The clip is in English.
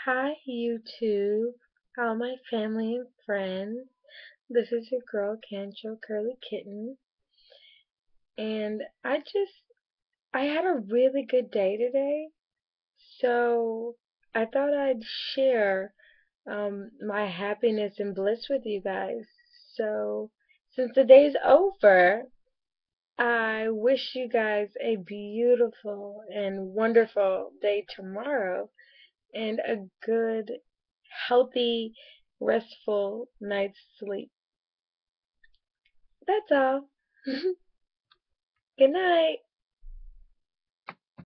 Hi, YouTube, all my family and friends. This is your girl, Cancho Curly Kitten, and I had a really good day today, so I thought I'd share my happiness and bliss with you guys. So, since the day's over, I wish you guys a beautiful and wonderful day tomorrow and a good, healthy, restful night's sleep. That's all. Good night.